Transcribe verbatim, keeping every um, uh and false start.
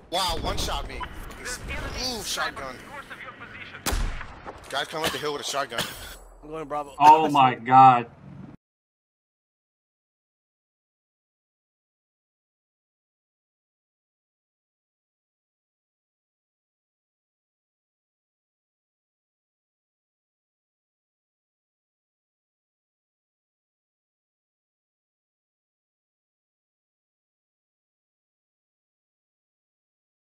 Wow, one shot me. Ooh, shotgun. Guys coming up the hill with a shotgun. I'm going Bravo. Oh my god.